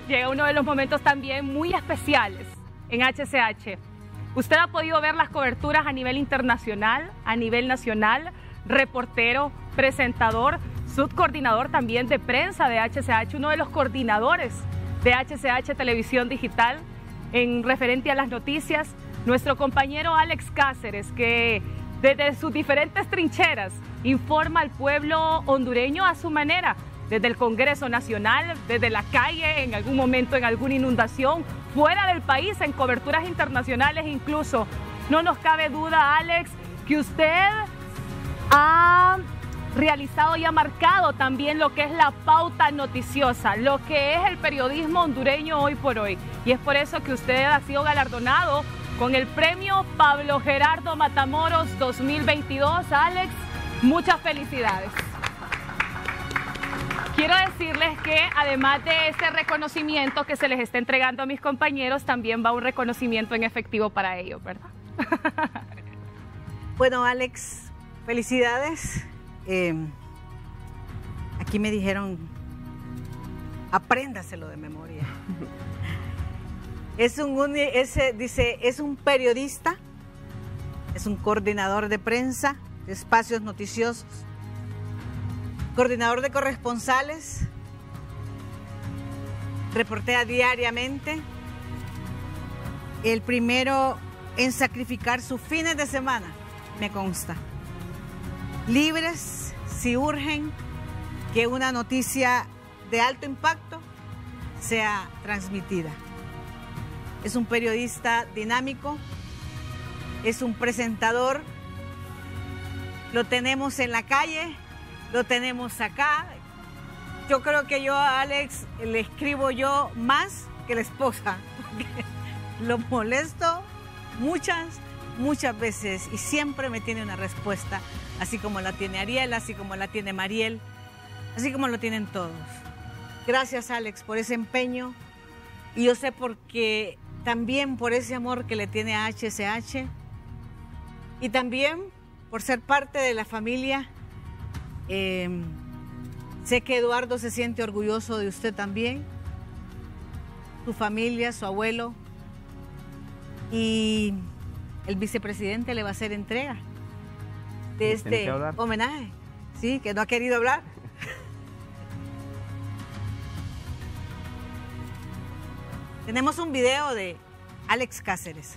llega uno de los momentos también muy especiales en HCH. Usted ha podido ver las coberturas a nivel internacional, a nivel nacional, reportero, presentador, subcoordinador también de prensa de HCH, uno de los coordinadores de HCH Televisión Digital en referente a las noticias, nuestro compañero Alex Cáceres, que desde sus diferentes trincheras informa al pueblo hondureño a su manera, desde el Congreso Nacional, desde la calle, en algún momento en alguna inundación, fuera del país, en coberturas internacionales incluso. No nos cabe duda, Alex, que usted ha realizado y ha marcado también lo que es la pauta noticiosa, lo que es el periodismo hondureño hoy por hoy. Y es por eso que usted ha sido galardonado con el premio Pablo Gerardo Matamoros 2022. Alex, muchas felicidades. Quiero decirles que además de este reconocimiento que se les está entregando a mis compañeros, también va un reconocimiento en efectivo para ellos, ¿verdad? Bueno, Alex, felicidades. Aquí me dijeron, apréndaselo de memoria. Es un periodista, es un coordinador de prensa, de espacios noticiosos, coordinador de corresponsales, reportea diariamente, el primero en sacrificar sus fines de semana, me consta, libres si urgen que una noticia de alto impacto sea transmitida. Es un periodista dinámico, es un presentador, lo tenemos en la calle, lo tenemos acá. Yo creo que yo a Alex le escribo yo más que la esposa, porque lo molesto muchas veces y siempre me tiene una respuesta, así como la tiene Ariel, así como la tiene Mariel, así como lo tienen todos. Gracias, Alex, por ese empeño, y yo sé también por ese amor que le tiene a HCH y también por ser parte de la familia. Sé que Eduardo se siente orgulloso de usted también, su familia, su abuelo, y el vicepresidente le va a hacer entrega de este homenaje. Sí, que no ha querido hablar. Tenemos un video de Alex Cáceres.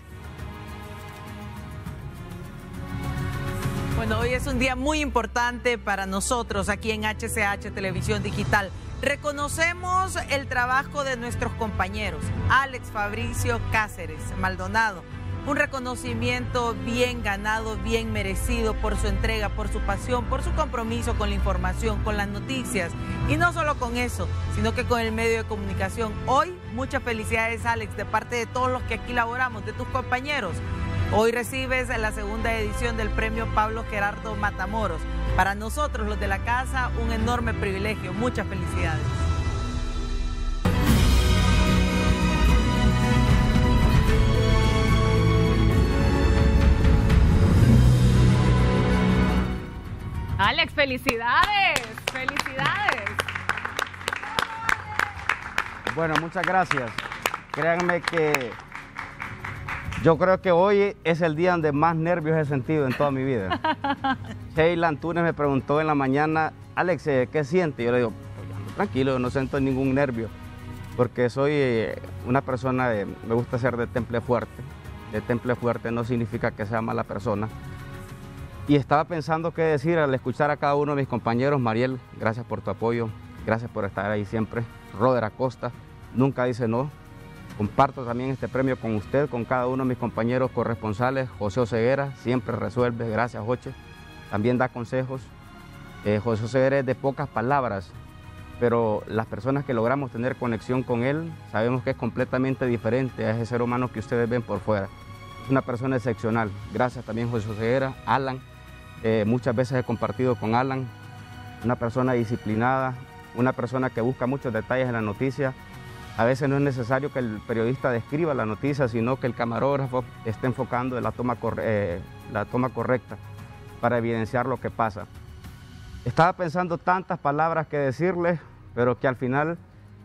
Bueno, hoy es un día muy importante para nosotros aquí en HCH Televisión Digital. Reconocemos el trabajo de nuestros compañeros, Alex Fabricio Cáceres Maldonado. Un reconocimiento bien ganado, bien merecido por su entrega, por su pasión, por su compromiso con la información, con las noticias. Y no solo con eso, sino que con el medio de comunicación. Hoy, muchas felicidades, Alex, de parte de todos los que aquí laboramos, de tus compañeros. Hoy recibes la segunda edición del premio Pablo Gerardo Matamoros. Para nosotros, los de la casa, un enorme privilegio. Muchas felicidades. Alex, felicidades, felicidades. Bueno, muchas gracias. Créanme que yo creo que hoy es el día donde más nervios he sentido en toda mi vida. Sheila Antunes me preguntó en la mañana, Alex, ¿qué siente? Yo le digo, pues ando tranquilo, no siento ningún nervio, porque soy una persona, me gusta ser de temple fuerte. De temple fuerte no significa que sea mala persona. Y estaba pensando qué decir al escuchar a cada uno de mis compañeros. Mariel, gracias por tu apoyo, gracias por estar ahí siempre. Roder Acosta, nunca dice no. Comparto también este premio con usted, con cada uno de mis compañeros corresponsales. José Oseguera, siempre resuelve, gracias Joche. También da consejos. José Oseguera es de pocas palabras, pero las personas que logramos tener conexión con él, sabemos que es completamente diferente a ese ser humano que ustedes ven por fuera. Es una persona excepcional. Gracias también José Oseguera, Alan. Muchas veces he compartido con Alan, una persona disciplinada, una persona que busca muchos detalles en la noticia. A veces no es necesario que el periodista describa la noticia, sino que el camarógrafo esté enfocando en la toma correcta para evidenciar lo que pasa. Estaba pensando tantas palabras que decirles, pero que al final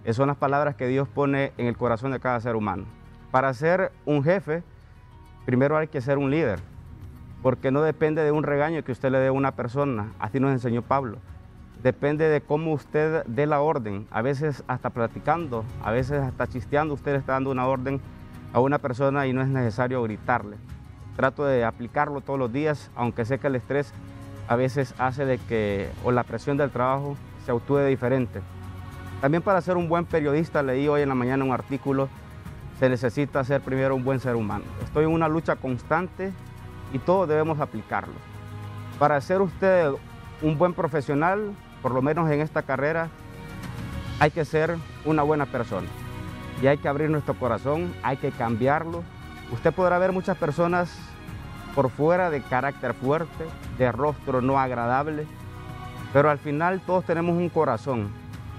Son las palabras que Dios pone en el corazón de cada ser humano. Para ser un jefe, primero hay que ser un líder, porque no depende de un regaño que usted le dé a una persona, así nos enseñó Pablo. Depende de cómo usted dé la orden, a veces hasta platicando, a veces hasta chisteando, usted está dando una orden a una persona y no es necesario gritarle. Trato de aplicarlo todos los días, aunque sé que el estrés a veces hace de que, o la presión del trabajo, se actúe diferente. También para ser un buen periodista, leí hoy en la mañana un artículo, se necesita ser primero un buen ser humano. Estoy en una lucha constante y todos debemos aplicarlo. Para ser usted un buen profesional, por lo menos en esta carrera, hay que ser una buena persona. Y hay que abrir nuestro corazón, hay que cambiarlo. Usted podrá ver muchas personas por fuera de carácter fuerte, de rostro no agradable, pero al final todos tenemos un corazón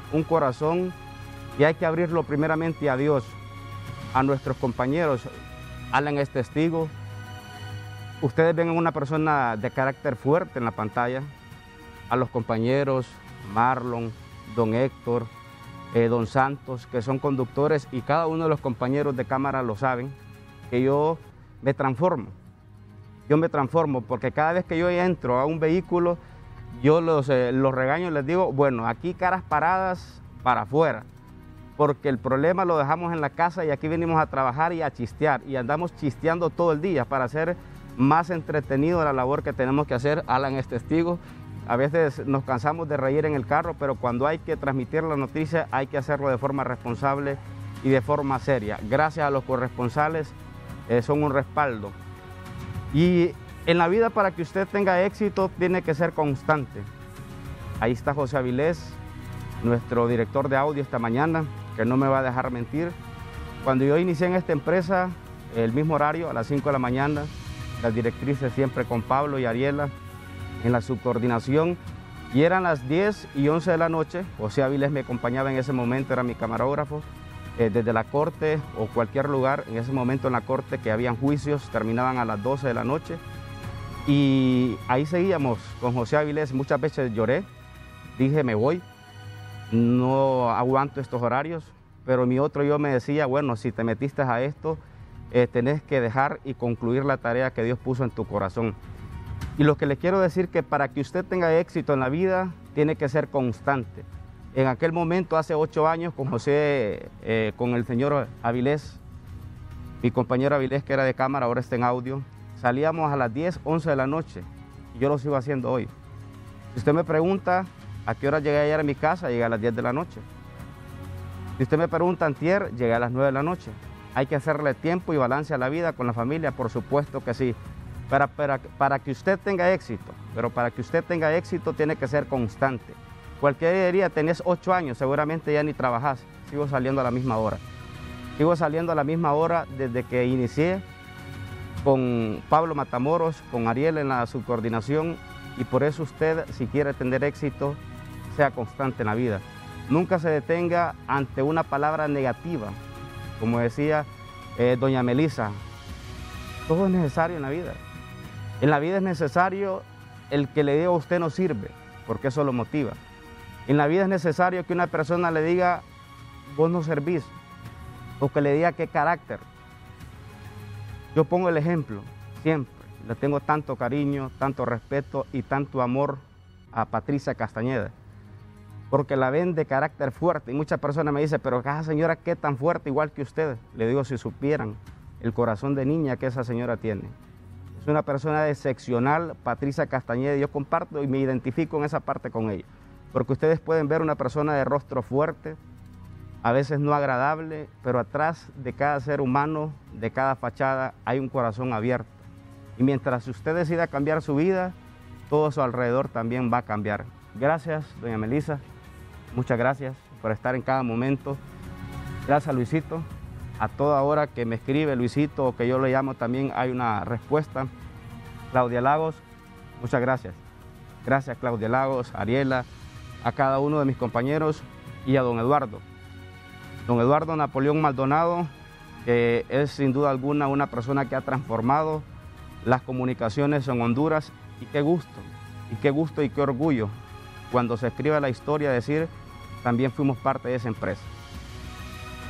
y hay que abrirlo primeramente a Dios, a nuestros compañeros. Alan es testigo. Ustedes ven a una persona de carácter fuerte en la pantalla, a los compañeros, Marlon, don Héctor, don Santos, que son conductores, y cada uno de los compañeros de cámara lo saben, que yo me transformo. Yo me transformo porque cada vez que yo entro a un vehículo, yo los regaño y les digo, bueno, aquí caras paradas para afuera, porque el problema lo dejamos en la casa y aquí venimos a trabajar y a chistear, y andamos chisteando todo el día para hacer más entretenido la labor que tenemos que hacer. Alan es testigo. A veces nos cansamos de reír en el carro, pero cuando hay que transmitir la noticia hay que hacerlo de forma responsable y de forma seria. Gracias a los corresponsales, son un respaldo. Y en la vida, para que usted tenga éxito, tiene que ser constante. Ahí está José Avilés, nuestro director de audio esta mañana, que no me va a dejar mentir. Cuando yo inicié en esta empresa, el mismo horario, a las 5 de la mañana, las directrices siempre con Pablo y Ariela, en la subcoordinación, y eran las 10 y 11 de la noche. José Avilés me acompañaba en ese momento, era mi camarógrafo, desde la corte o cualquier lugar. En ese momento en la corte, que habían juicios, terminaban a las 12 de la noche, y ahí seguíamos con José Avilés. Muchas veces lloré, dije me voy, no aguanto estos horarios, pero mi otro yo me decía, bueno, si te metiste a esto, tenés que dejar y concluir la tarea que Dios puso en tu corazón. Y lo que le quiero decir, que para que usted tenga éxito en la vida, tiene que ser constante. En aquel momento, hace 8 años, con José, con el señor Avilés, mi compañero Avilés, que era de cámara, ahora está en audio, salíamos a las 10, 11 de la noche, y yo lo sigo haciendo hoy. Si usted me pregunta a qué hora llegué ayer a mi casa, llegué a las 10 de la noche. Si usted me pregunta antier, llegué a las 9 de la noche. Hay que hacerle tiempo y balance a la vida con la familia, por supuesto que sí. Para que usted tenga éxito, pero para que usted tenga éxito tiene que ser constante. Cualquier día tenés 8 años, seguramente ya ni trabajás. Sigo saliendo a la misma hora. Sigo saliendo a la misma hora desde que inicié con Pablo Matamoros, con Ariel en la subcoordinación, y por eso usted, si quiere tener éxito, sea constante en la vida. Nunca se detenga ante una palabra negativa. Como decía doña Melissa, todo es necesario en la vida. En la vida es necesario el que le diga a usted no sirve, porque eso lo motiva. En la vida es necesario que una persona le diga, vos no servís, o que le diga qué carácter. Yo pongo el ejemplo, siempre. Le tengo tanto cariño, tanto respeto y tanto amor a Patricia Castañeda, porque la ven de carácter fuerte. Y muchas personas me dicen, pero esa señora, ¿qué tan fuerte igual que usted? Le digo, si supieran el corazón de niña que esa señora tiene. Es una persona excepcional, Patricia Castañeda, y yo comparto y me identifico en esa parte con ella. Porque ustedes pueden ver una persona de rostro fuerte, a veces no agradable, pero atrás de cada ser humano, de cada fachada, hay un corazón abierto. Y mientras usted decida cambiar su vida, todo a su alrededor también va a cambiar. Gracias, doña Melissa. Muchas gracias por estar en cada momento. Gracias, Luisito. A toda hora que me escribe Luisito, o que yo le llamo, también hay una respuesta. Claudia Lagos, muchas gracias. Gracias, Claudia Lagos, Ariela, a cada uno de mis compañeros, y a don Eduardo. Don Eduardo Napoleón Maldonado, que es sin duda alguna una persona que ha transformado las comunicaciones en Honduras, y qué gusto y qué orgullo cuando se escribe la historia decir, también fuimos parte de esa empresa.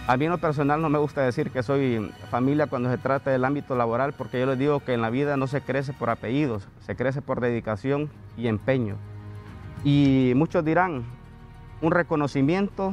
A mí en lo personal no me gusta decir que soy familia cuando se trata del ámbito laboral, porque yo les digo que en la vida no se crece por apellidos, se crece por dedicación y empeño. Y muchos dirán, un reconocimiento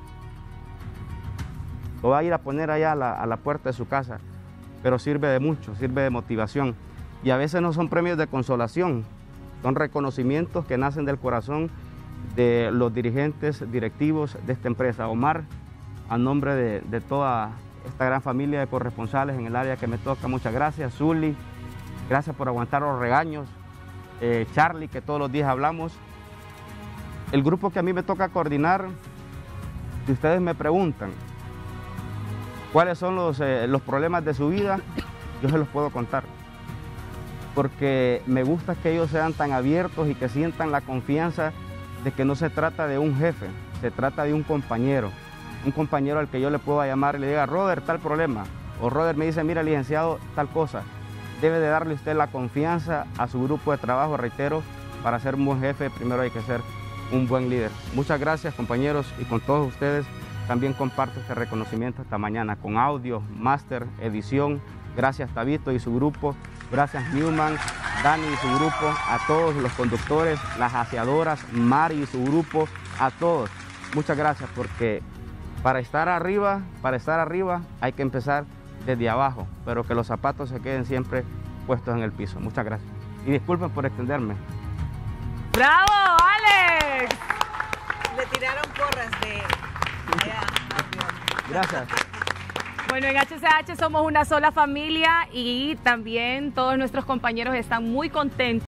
lo va a ir a poner allá a la puerta de su casa, pero sirve de mucho, sirve de motivación. Y a veces no son premios de consolación, son reconocimientos que nacen del corazón de los dirigentes directivos de esta empresa. Omar, a nombre de toda esta gran familia de corresponsales en el área que me toca, muchas gracias. Zuli, gracias por aguantar los regaños. Charlie, que todos los días hablamos. El grupo que a mí me toca coordinar, si ustedes me preguntan cuáles son los problemas de su vida, yo se los puedo contar. Porque me gusta que ellos sean tan abiertos y que sientan la confianza de que no se trata de un jefe, se trata de un compañero al que yo le puedo llamar y le diga, Roder, tal problema, o Roder me dice, mira, licenciado, tal cosa. Debe de darle usted la confianza a su grupo de trabajo, reitero, para ser un buen jefe, primero hay que ser un buen líder. Muchas gracias, compañeros, y con todos ustedes también comparto este reconocimiento esta mañana, con audio, máster, edición. Gracias, Tabito y su grupo, gracias, Newman, Dani y su grupo, a todos los conductores, las aseadoras, Mari y su grupo, a todos. Muchas gracias, porque para estar arriba hay que empezar desde abajo, pero que los zapatos se queden siempre puestos en el piso. Muchas gracias. Y disculpen por extenderme. ¡Bravo, Alex! Le tiraron porras de allá. Gracias. Bueno, en HCH somos una sola familia y también todos nuestros compañeros están muy contentos.